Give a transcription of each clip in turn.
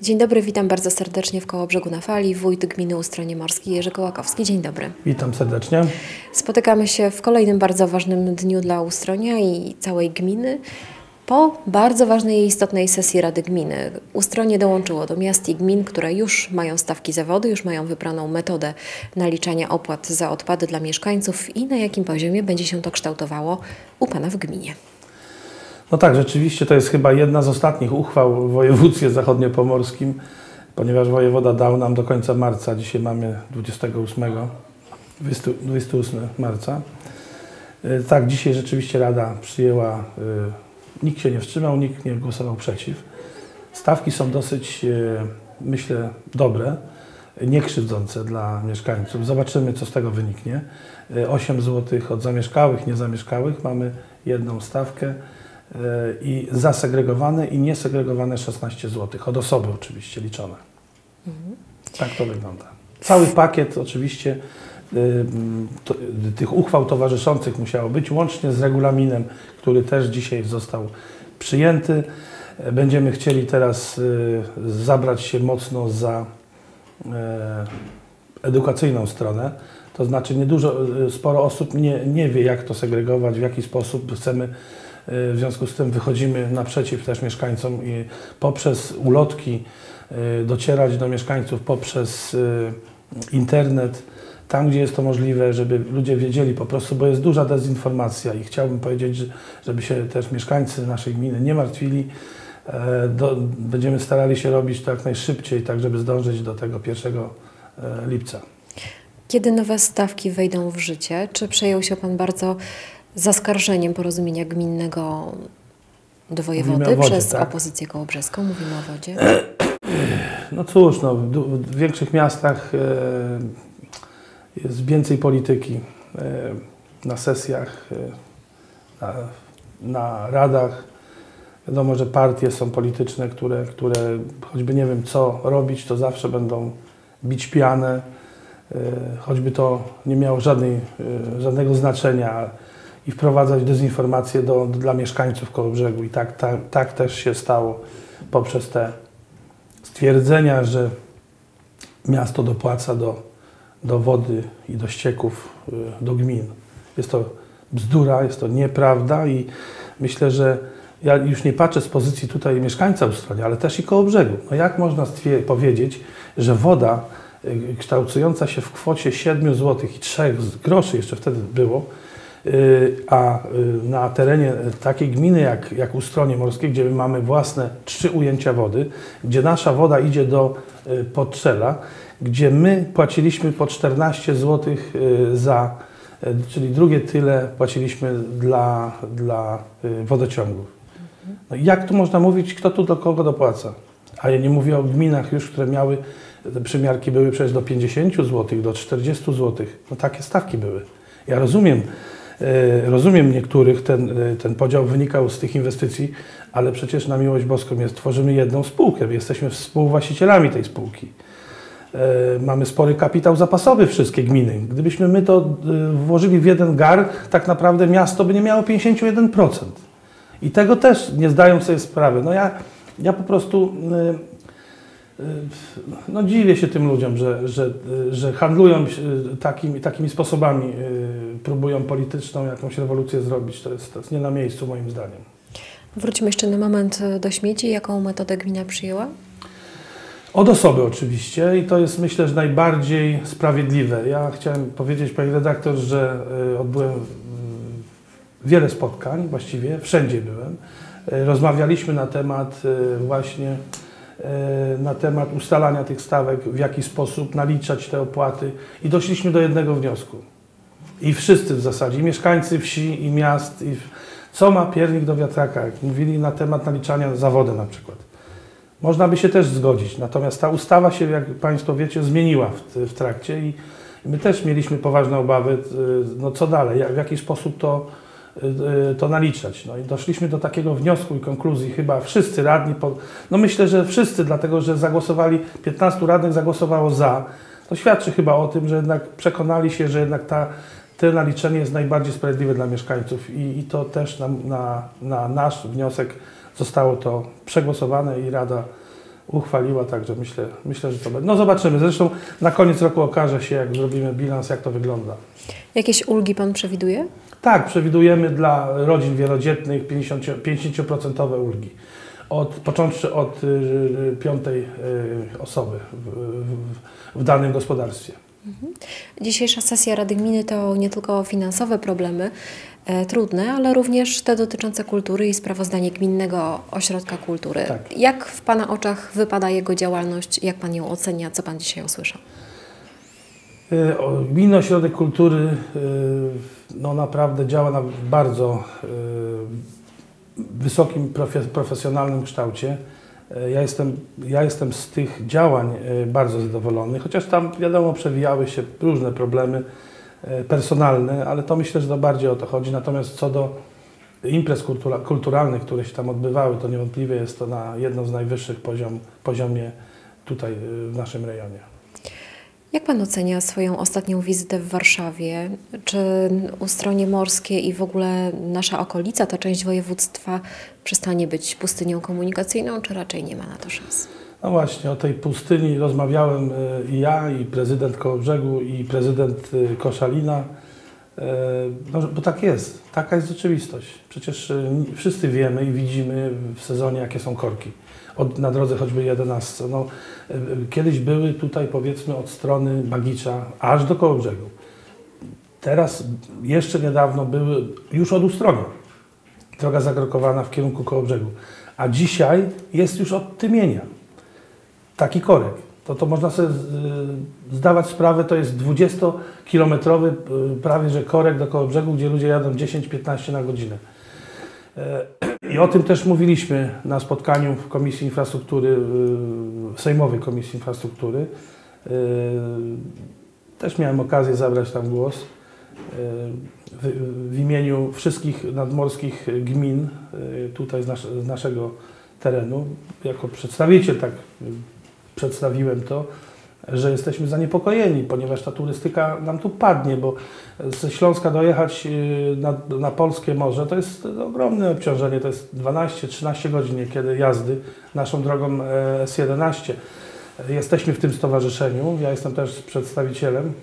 Dzień dobry, witam bardzo serdecznie w Kołobrzegu na Fali. Wójt Gminy Ustronie Morskie Jerzy Kołakowski. Dzień dobry. Witam serdecznie. Spotykamy się w kolejnym bardzo ważnym dniu dla Ustronia i całej gminy. Po bardzo ważnej i istotnej sesji Rady Gminy. Ustronie dołączyło do miast i gmin, które już mają stawki za wodę, już mają wybraną metodę naliczania opłat za odpady dla mieszkańców i na jakim poziomie będzie się to kształtowało u Pana w gminie. No tak, rzeczywiście to jest chyba jedna z ostatnich uchwał w województwie zachodniopomorskim, ponieważ wojewoda dał nam do końca marca, dzisiaj mamy 28 marca. Tak, dzisiaj rzeczywiście Rada przyjęła, nikt się nie wstrzymał, nikt nie głosował przeciw. Stawki są dosyć, myślę, dobre, niekrzywdzące dla mieszkańców. Zobaczymy, co z tego wyniknie. 8 zł od zamieszkałych, niezamieszkałych, mamy jedną stawkę. I zasegregowane i niesegregowane 16 zł. Od osoby oczywiście liczone. Tak to wygląda. Cały pakiet oczywiście tych uchwał towarzyszących musiało być, łącznie z regulaminem, który też dzisiaj został przyjęty. Będziemy chcieli teraz zabrać się mocno za edukacyjną stronę. To znaczy sporo osób nie wie, jak to segregować, w jaki sposób chcemy. W związku z tym wychodzimy naprzeciw też mieszkańcom i poprzez ulotki docierać do mieszkańców, poprzez internet, tam gdzie jest to możliwe, żeby ludzie wiedzieli po prostu, bo jest duża dezinformacja i chciałbym powiedzieć, żeby się też mieszkańcy naszej gminy nie martwili. Będziemy starali się robić to jak najszybciej, tak żeby zdążyć do tego 1 lipca. Kiedy nowe stawki wejdą w życie, czy przejął się Pan bardzo zaskarżeniem porozumienia gminnego do wojewody przez tak? opozycję kołobrzeską? Mówimy o wodzie. No cóż, w większych miastach jest więcej polityki na sesjach, na radach. Wiadomo, że partie są polityczne, które choćby nie wiem co robić, to zawsze będą bić pianę, choćby to nie miało żadnego znaczenia i wprowadzać dezinformację dla mieszkańców Kołobrzegu. I tak też się stało poprzez te stwierdzenia, że miasto dopłaca do wody i do ścieków do gmin. Jest to bzdura, jest to nieprawda i myślę, że ja już nie patrzę z pozycji tutaj mieszkańca Ustronia, ale też i Kołobrzegu. No jak można powiedzieć, że woda kształtująca się w kwocie 7 zł i 3 groszy jeszcze wtedy było, a na terenie takiej gminy jak Ustronie Morskie, gdzie my mamy własne 3 ujęcia wody, gdzie nasza woda idzie do Podtrzela, gdzie my płaciliśmy po 14 zł czyli drugie tyle płaciliśmy dla wodociągów. No jak tu można mówić, kto tu do kogo dopłaca? A ja nie mówię o gminach już, które miały, te przymiarki były przecież do 50 zł, do 40 zł. No takie stawki były. Ja rozumiem niektórych, ten podział wynikał z tych inwestycji, ale przecież na miłość boską tworzymy jedną spółkę, jesteśmy współwłaścicielami tej spółki. Mamy spory kapitał zapasowy wszystkie gminy. Gdybyśmy my to włożyli w jeden gar, tak naprawdę miasto by nie miało 51%. I tego też nie zdają sobie sprawy. No ja po prostu dziwię się tym ludziom, że handlują takimi sposobami, próbują polityczną jakąś rewolucję zrobić. To jest nie na miejscu moim zdaniem. Wróćmy jeszcze na moment do śmieci. Jaką metodę gmina przyjęła? Od osoby oczywiście i to jest, myślę, że najbardziej sprawiedliwe. Ja chciałem powiedzieć, pani redaktor, że odbyłem wiele spotkań, właściwie wszędzie byłem. Rozmawialiśmy na temat ustalania tych stawek, w jaki sposób naliczać te opłaty i doszliśmy do jednego wniosku. I wszyscy w zasadzie, i mieszkańcy wsi, i miast, co ma piernik do wiatraka, jak mówili na temat naliczania za wodę na przykład. Można by się też zgodzić, natomiast ta ustawa się, jak Państwo wiecie, zmieniła w trakcie i my też mieliśmy poważne obawy, no co dalej, w jaki sposób to naliczać. No i doszliśmy do takiego wniosku i konkluzji, chyba wszyscy radni, myślę, że wszyscy, dlatego że 15 radnych zagłosowało za. To świadczy chyba o tym, że jednak przekonali się, że jednak to naliczenie jest najbardziej sprawiedliwe dla mieszkańców i to też na nasz wniosek zostało to przegłosowane i Rada uchwaliła, także myślę, że to będzie. No zobaczymy. Zresztą na koniec roku okaże się, jak zrobimy bilans, jak to wygląda. Jakieś ulgi Pan przewiduje? Tak, przewidujemy dla rodzin wielodzietnych 50% ulgi. Począwszy od 5. osoby w danym gospodarstwie. Dzisiejsza sesja Rady Gminy to nie tylko finansowe problemy trudne, ale również te dotyczące kultury i sprawozdanie Gminnego Ośrodka Kultury. Tak. Jak w Pana oczach wypada jego działalność? Jak Pan ją ocenia? Co Pan dzisiaj usłyszał? Gminny Ośrodek Kultury no naprawdę działa na bardzo wysokim, profesjonalnym kształcie. Ja jestem z tych działań bardzo zadowolony, chociaż tam wiadomo przewijały się różne problemy personalne, ale to myślę, że to bardziej o to chodzi. Natomiast co do imprez kulturalnych, które się tam odbywały, to niewątpliwie jest to na jedno z najwyższych poziomie tutaj w naszym rejonie. Jak Pan ocenia swoją ostatnią wizytę w Warszawie? Czy Ustronie Morskie i w ogóle nasza okolica, ta część województwa przestanie być pustynią komunikacyjną, czy raczej nie ma na to szans? No właśnie, o tej pustyni rozmawiałem i ja, i prezydent Kołobrzegu, i prezydent Koszalina, no, bo tak jest, taka jest rzeczywistość. Przecież wszyscy wiemy i widzimy w sezonie, jakie są korki. Na drodze choćby 11. No, kiedyś były tutaj, powiedzmy, od strony Bagicza aż do Kołobrzegu. Teraz, jeszcze niedawno były już od Ustronia. Droga zakrokowana w kierunku Kołobrzegu. A dzisiaj jest już od Tymienia. Taki korek. To można sobie zdawać sprawę, to jest 20-kilometrowy prawie że korek do Kołobrzegu, gdzie ludzie jadą 10-15 na godzinę. I o tym też mówiliśmy na spotkaniu w Komisji Infrastruktury, Sejmowej Komisji Infrastruktury. Też miałem okazję zabrać tam głos w imieniu wszystkich nadmorskich gmin tutaj z naszego terenu. Jako przedstawiciel tak przedstawiłem to, że jesteśmy zaniepokojeni, ponieważ ta turystyka nam tu padnie, bo ze Śląska dojechać na polskie morze to jest ogromne obciążenie, to jest 12-13 godzin niekiedy jazdy naszą drogą S11. Jesteśmy w tym stowarzyszeniu, ja jestem też przedstawicielem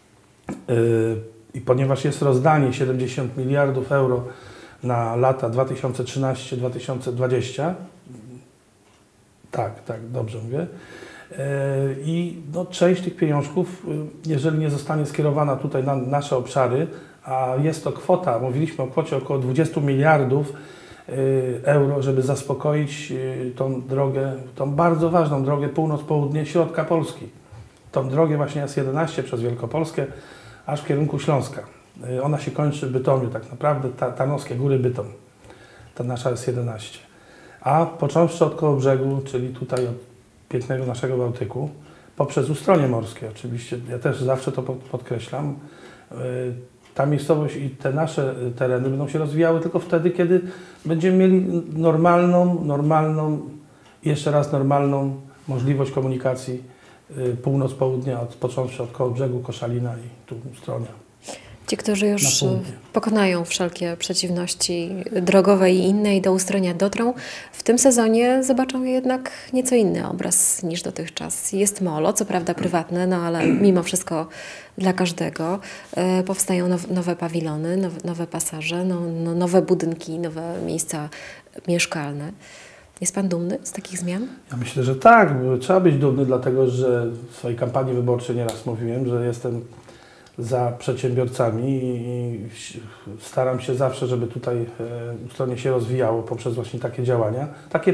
i ponieważ jest rozdanie 70 miliardów euro na lata 2013-2020, tak, dobrze mówię, i no, część tych pieniążków, jeżeli nie zostanie skierowana tutaj na nasze obszary, a jest to kwota, mówiliśmy o kwocie około 20 miliardów euro, żeby zaspokoić tą drogę, tą bardzo ważną drogę północ-południe środka Polski. Tą drogę właśnie S11 przez Wielkopolskę, aż w kierunku Śląska. Ona się kończy w Bytomiu, tak naprawdę Tarnowskie Góry Bytom, ta nasza S11. A począwszy od Kołobrzegu, czyli tutaj od pięknego naszego Bałtyku, poprzez Ustronie Morskie oczywiście, ja też zawsze to podkreślam, ta miejscowość i te nasze tereny będą się rozwijały tylko wtedy, kiedy będziemy mieli normalną, jeszcze raz normalną możliwość komunikacji północ-południa, począwszy od Kołobrzegu, Koszalina i tu Ustronia. Ci, którzy już pokonają wszelkie przeciwności drogowe i inne i do Ustronia dotrą, w tym sezonie zobaczą jednak nieco inny obraz niż dotychczas. Jest molo, co prawda prywatne, no ale mimo wszystko dla każdego. Powstają nowe pawilony, nowe pasaże, nowe budynki, nowe miejsca mieszkalne. Jest Pan dumny z takich zmian? Ja myślę, że tak. Trzeba być dumny, dlatego że w swojej kampanii wyborczej nieraz mówiłem, że jestem za przedsiębiorcami i staram się zawsze, żeby tutaj Ustronie się rozwijało poprzez właśnie takie działania, takie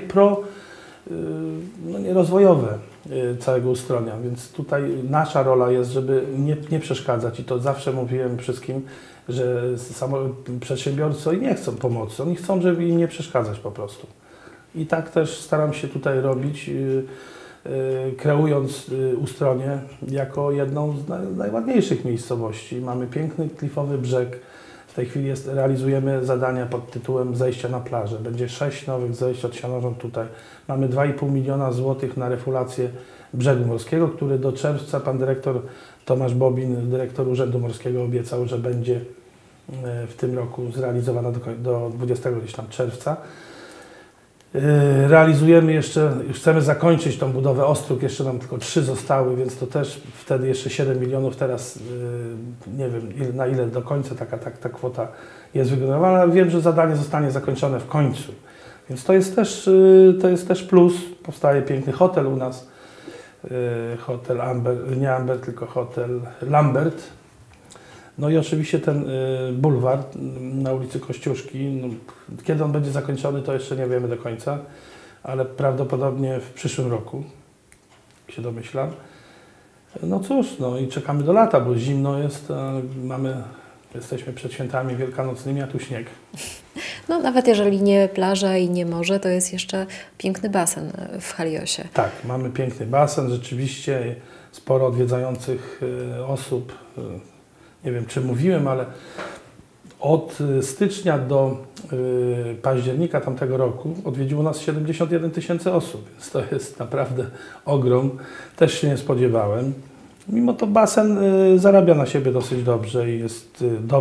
rozwojowe całego Ustronia, więc tutaj nasza rola jest, żeby nie przeszkadzać i to zawsze mówiłem wszystkim, że przedsiębiorcy nie chcą pomocy, oni chcą, żeby im nie przeszkadzać po prostu. I tak też staram się tutaj robić, kreując Ustronie jako jedną z najładniejszych miejscowości. Mamy piękny, klifowy brzeg. W tej chwili realizujemy zadania pod tytułem Zejścia na plażę. Będzie 6 nowych zejść od Sianorząd tutaj. Mamy 2,5 miliona złotych na refulację brzegu morskiego, który do czerwca pan dyrektor Tomasz Bobin, dyrektor Urzędu Morskiego, obiecał, że będzie w tym roku zrealizowana do 20 gdzieś tam czerwca. Realizujemy jeszcze, już chcemy zakończyć tą budowę ostróg, jeszcze nam tylko 3 zostały, więc to też wtedy jeszcze 7 milionów, teraz nie wiem na ile do końca ta kwota jest wygórowana, ale wiem, że zadanie zostanie zakończone w końcu. Więc to jest też plus, powstaje piękny hotel u nas, hotel Amber, nie Amber, tylko hotel Lambert. No i oczywiście ten bulwar na ulicy Kościuszki, no, kiedy on będzie zakończony, to jeszcze nie wiemy do końca, ale prawdopodobnie w przyszłym roku, się domyślam. No cóż, no i czekamy do lata, bo zimno jest, jesteśmy przed świętami wielkanocnymi, a tu śnieg. No nawet jeżeli nie plaża i nie morze, to jest jeszcze piękny basen w Haliosie. Tak, mamy piękny basen, rzeczywiście sporo odwiedzających osób. Nie wiem, czy mówiłem, ale od stycznia do października tamtego roku odwiedziło nas 71 000 osób, więc to jest naprawdę ogrom. Też się nie spodziewałem. Mimo to basen zarabia na siebie dosyć dobrze i jest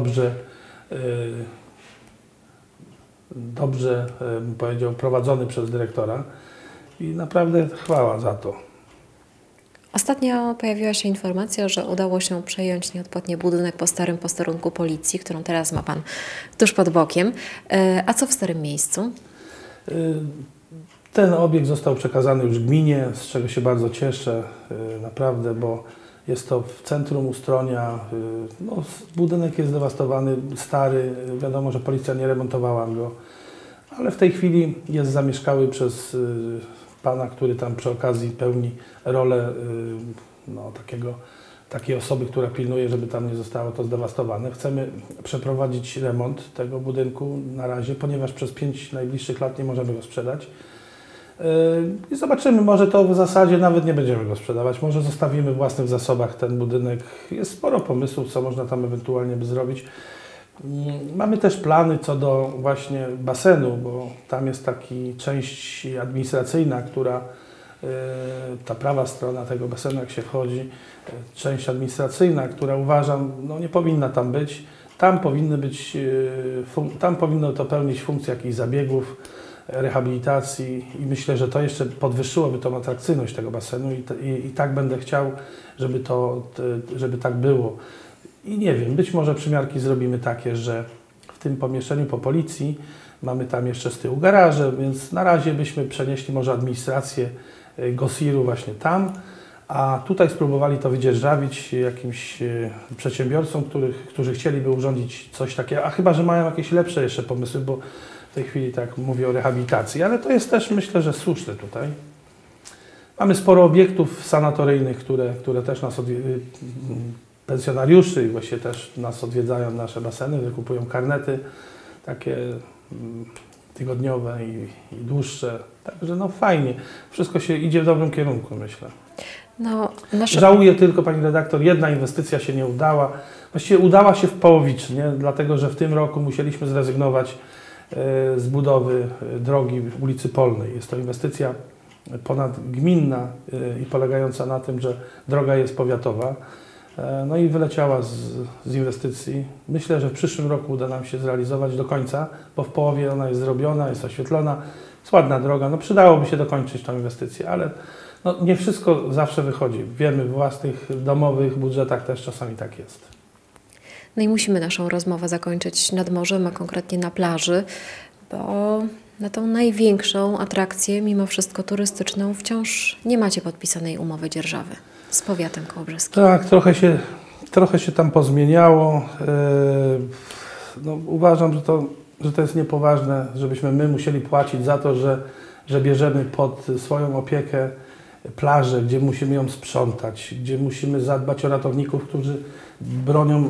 dobrze bym powiedział, prowadzony przez dyrektora i naprawdę chwała za to. Ostatnio pojawiła się informacja, że udało się przejąć nieodpłatnie budynek po starym posterunku policji, którą teraz ma Pan tuż pod bokiem. A co w starym miejscu? Ten obiekt został przekazany już gminie, z czego się bardzo cieszę, naprawdę, bo jest to w centrum Ustronia. No, budynek jest zdewastowany, stary, wiadomo, że policja nie remontowała go, ale w tej chwili jest zamieszkały przez pana, który tam przy okazji pełni rolę no, takiej osoby, która pilnuje, żeby tam nie zostało to zdewastowane. Chcemy przeprowadzić remont tego budynku na razie, ponieważ przez 5 najbliższych lat nie możemy go sprzedać. I zobaczymy, może to w zasadzie nawet nie będziemy go sprzedawać, może zostawimy w własnych zasobach ten budynek. Jest sporo pomysłów, co można tam ewentualnie by zrobić. Mamy też plany co do właśnie basenu, bo tam jest taka część administracyjna, która, ta prawa strona tego basenu, jak się wchodzi, część administracyjna, która uważam, no nie powinna tam być. Tam powinno to pełnić funkcję jakichś zabiegów, rehabilitacji i myślę, że to jeszcze podwyższyłoby tą atrakcyjność tego basenu i tak będę chciał, żeby tak było. I nie wiem, być może przymiarki zrobimy takie, że w tym pomieszczeniu po policji mamy tam jeszcze z tyłu garaże, więc na razie byśmy przenieśli może administrację GOSIR-u właśnie tam, a tutaj spróbowali to wydzierżawić jakimś przedsiębiorcom, którzy chcieliby urządzić coś takiego, a chyba, że mają jakieś lepsze jeszcze pomysły, bo w tej chwili tak mówię o rehabilitacji, ale to jest też myślę, że słuszne tutaj. Mamy sporo obiektów sanatoryjnych, które też nas pensjonariuszy i właściwie też nas odwiedzają nasze baseny, wykupują karnety takie tygodniowe i dłuższe. Także no fajnie. Wszystko się idzie w dobrym kierunku, myślę. No, Żałuję tylko, pani redaktor, jedna inwestycja się nie udała. Właściwie udała się w połowicznie, dlatego że w tym roku musieliśmy zrezygnować z budowy drogi w ulicy Polnej. Jest to inwestycja ponadgminna i polegająca na tym, że droga jest powiatowa. No i wyleciała z inwestycji. Myślę, że w przyszłym roku uda nam się zrealizować do końca, bo w połowie ona jest zrobiona, jest oświetlona, jest ładna droga. No przydałoby się dokończyć tą inwestycję, ale no nie wszystko zawsze wychodzi. Wiemy, w własnych domowych budżetach też czasami tak jest. No i musimy naszą rozmowę zakończyć nad morzem, a konkretnie na plaży, bo na tą największą atrakcję, mimo wszystko turystyczną, wciąż nie macie podpisanej umowy dzierżawy z powiatem kołobrzeskim. Tak, trochę się tam pozmieniało. No, uważam, że to jest niepoważne, żebyśmy my musieli płacić za to, że bierzemy pod swoją opiekę plażę, gdzie musimy ją sprzątać, gdzie musimy zadbać o ratowników, którzy bronią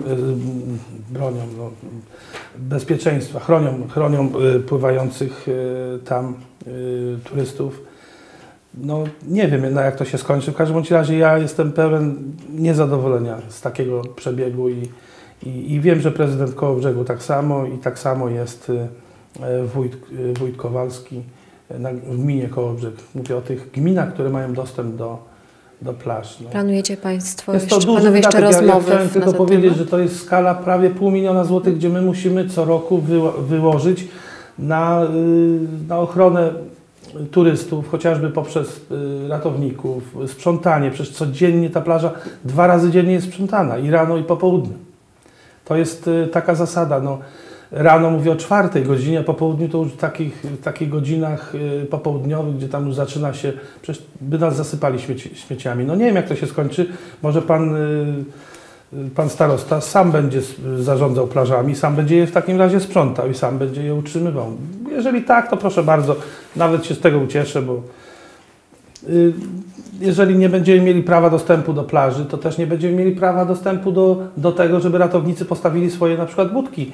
bezpieczeństwa, chronią pływających tam turystów. No nie wiem jak to się skończy. W każdym razie ja jestem pełen niezadowolenia z takiego przebiegu i wiem, że prezydent Kołobrzegu tak samo i tak samo jest wójt Kowalski w gminie Kołobrzeg. Mówię o tych gminach, które mają dostęp do plaż. No. Planujecie Państwo jest to duży panowie jeszcze rozmowy? Ja chciałem tylko powiedzieć, że to jest skala prawie 500 000 złotych, gdzie my musimy co roku wyłożyć na ochronę turystów, chociażby poprzez ratowników, sprzątanie. Przecież codziennie ta plaża 2 razy dziennie jest sprzątana, i rano, i po południu. To jest taka zasada. No, rano mówię o 4 godzinie, a po południu to już w takich godzinach popołudniowych, gdzie tam już zaczyna się, przecież by nas zasypali śmieciami. No nie wiem, jak to się skończy. Może pan starosta sam będzie zarządzał plażami, sam będzie je w takim razie sprzątał i sam będzie je utrzymywał. Jeżeli tak, to proszę bardzo, nawet się z tego ucieszę, bo jeżeli nie będziemy mieli prawa dostępu do plaży, to też nie będziemy mieli prawa dostępu do tego, żeby ratownicy postawili swoje na przykład budki,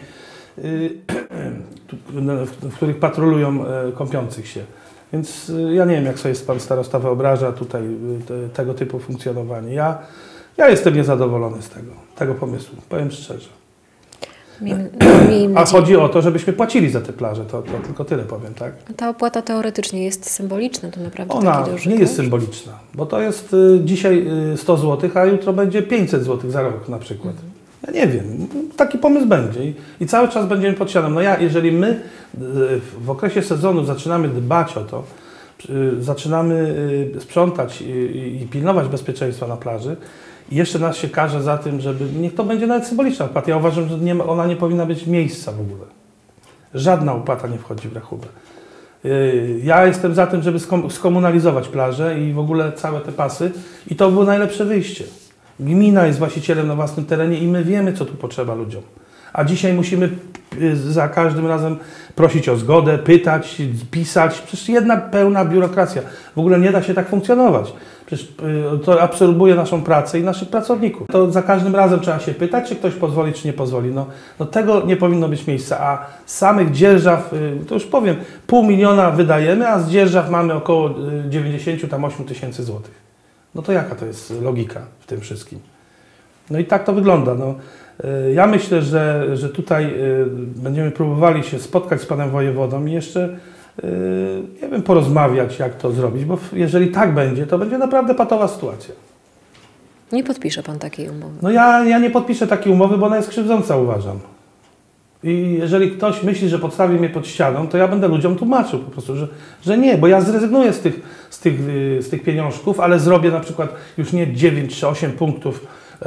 w których patrolują kąpiących się. Więc ja nie wiem, jak sobie pan starosta wyobraża tutaj tego typu funkcjonowanie. Ja jestem niezadowolony z tego pomysłu, powiem szczerze. A chodzi o to, żebyśmy płacili za te plaże, to tylko tyle powiem, tak? Ta opłata teoretycznie jest symboliczna, to naprawdę Ona taki duży nie jest koszt? symboliczna, bo to jest dzisiaj 100 zł, a jutro będzie 500 zł za rok na przykład. Ja nie wiem, taki pomysł będzie i cały czas będziemy pod ścianą. No jeżeli my w okresie sezonu zaczynamy dbać o to, zaczynamy sprzątać i pilnować bezpieczeństwa na plaży, i jeszcze nas się karze za tym, żeby... Niech to będzie nawet symboliczna opłata. Ja uważam, że ona nie powinna być miejsca w ogóle. Żadna opłata nie wchodzi w rachubę. Ja jestem za tym, żeby skomunalizować plażę i w ogóle całe te pasy, i to było najlepsze wyjście. Gmina jest właścicielem na własnym terenie i my wiemy, co tu potrzeba ludziom. A dzisiaj musimy za każdym razem prosić o zgodę, pytać, pisać. Przecież jedna pełna biurokracja. W ogóle nie da się tak funkcjonować. Przecież to absorbuje naszą pracę i naszych pracowników. To za każdym razem trzeba się pytać, czy ktoś pozwoli, czy nie pozwoli. No tego nie powinno być miejsca. A samych dzierżaw, to już powiem, 500 000 wydajemy, a z dzierżaw mamy około 98 tysięcy złotych. No to jaka to jest logika w tym wszystkim? No i tak to wygląda. No, ja myślę, że tutaj będziemy próbowali się spotkać z panem wojewodą i jeszcze, nie wiem, porozmawiać, jak to zrobić, bo jeżeli tak będzie, to będzie naprawdę patowa sytuacja. Nie podpisze pan takiej umowy? No ja nie podpiszę takiej umowy, bo ona jest krzywdząca, uważam. I jeżeli ktoś myśli, że podstawi mnie pod ścianą, to ja będę ludziom tłumaczył po prostu, że nie, bo ja zrezygnuję z tych pieniążków, ale zrobię na przykład już nie 9 czy 8 punktów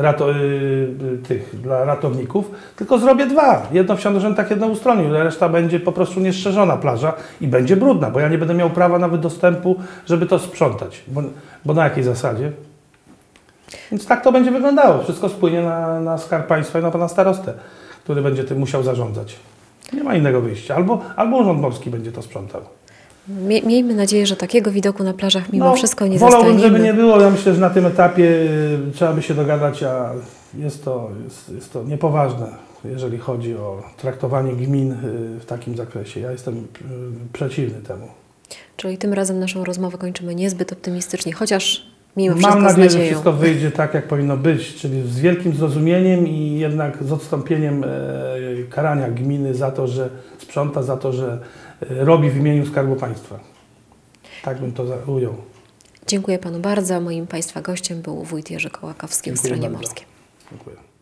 dla ratowników, tylko zrobię 2. Jedno w Sianorzętach, jedno w Ustroniu. Reszta będzie po prostu niestrzeżona plaża i będzie brudna, bo ja nie będę miał prawa nawet dostępu, żeby to sprzątać. Bo na jakiej zasadzie? Więc tak to będzie wyglądało. Wszystko spłynie na Skarb Państwa i na pana starostę, który będzie tym musiał zarządzać. Nie ma innego wyjścia. Albo Urząd Morski będzie to sprzątał. Miejmy nadzieję, że takiego widoku na plażach mimo wszystko nie wolałbym, zastaniemy. żeby nie było. Ja myślę, że na tym etapie trzeba by się dogadać, a jest to niepoważne, jeżeli chodzi o traktowanie gmin w takim zakresie. Ja jestem przeciwny temu. Czyli tym razem naszą rozmowę kończymy niezbyt optymistycznie, chociaż mimo wszystko Mam nadzieję, że nadzieją. wszystko wyjdzie tak, jak powinno być, czyli z wielkim zrozumieniem i jednak z odstąpieniem karania gminy za to, że sprząta, za to, że robi w imieniu Skarbu Państwa. Tak bym to ujął. Dziękuję panu bardzo. Moim państwa gościem był wójt Jerzy Kołakowski w Stronie Morskie. Dziękuję.